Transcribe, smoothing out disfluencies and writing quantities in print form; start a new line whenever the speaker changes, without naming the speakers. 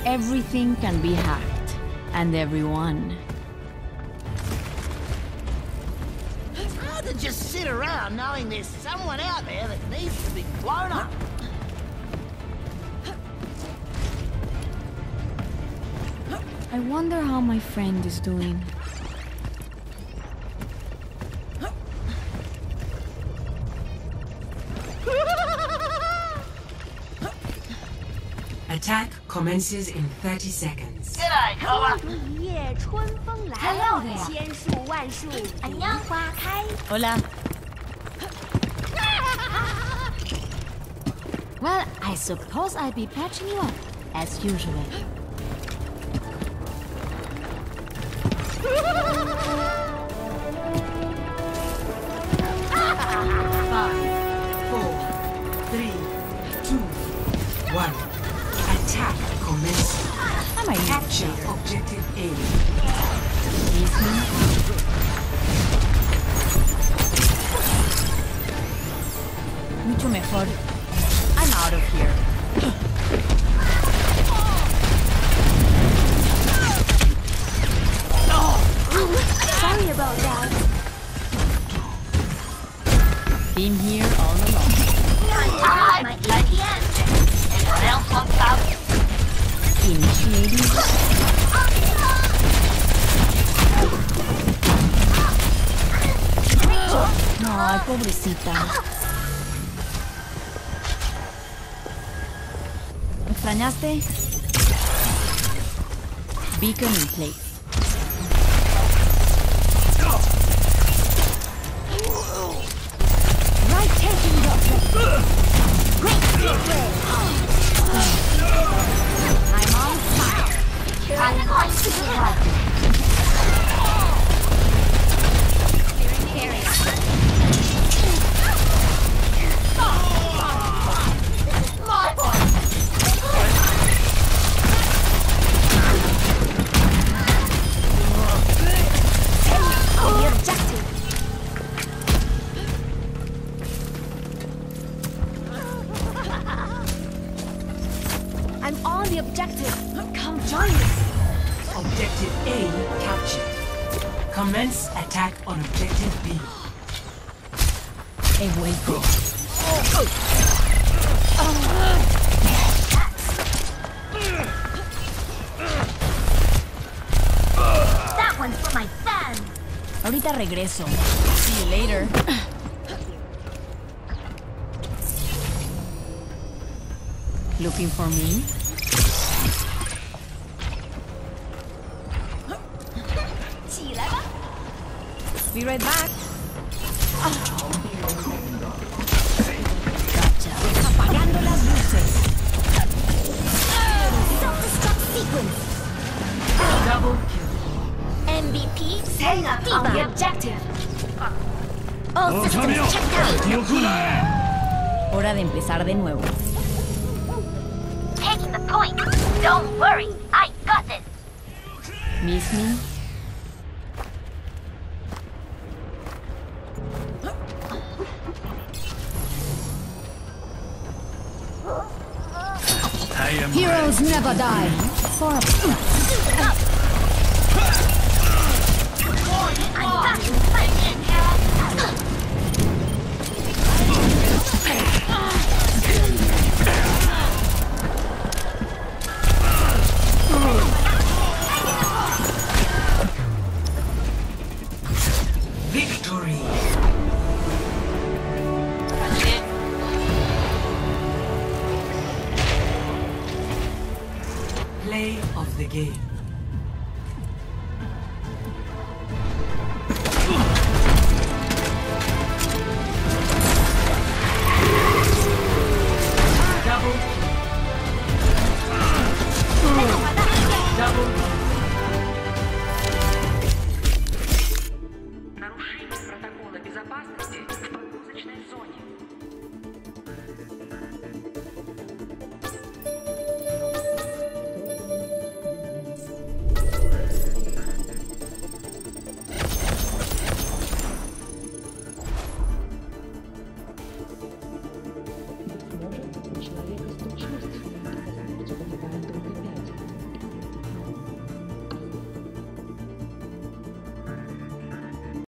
Everything can be hacked, and everyone.
It's hard to just sit around knowing there's someone out there that needs to be blown up.
I wonder how my friend is doing.
Attack commences in 30 seconds.
G'day, Cobra.
Hello there. Hola. Well, I suppose I'll be patching you up, as usual.
5, 4, 3, 2, 1. Attack commencing.
I might
Capture objective A.
Mucho mejor. I'm out of here.
Sorry about that.
Been here all along.
My EPN. Anyone else want some?
Initiating. No, pobrecita. ¿Me extrañaste? Beacon in place. Right taking doctor. Great play. I'm on fire.
I'm going to be happy.
Clearing the area.
My boy. The objective. I'm on the objective. Come join me.
Objective A captured. Commence attack on objective B.
He vuelto.
That one's for my fans.
Ahorita regreso. See you later. Looking for me? Be right back. Gotcha. Apagando las luces.
Self-destruct sequence.
Double kill.
MVP setting up on the objective. All systems checked out.
Hora de empezar de nuevo.
Taking the point. Don't worry, I got this.
Miss me? Heroes never die. For a
Victory. Play of the game. Double
Нарушение протокола безопасности в погрузочной зоне.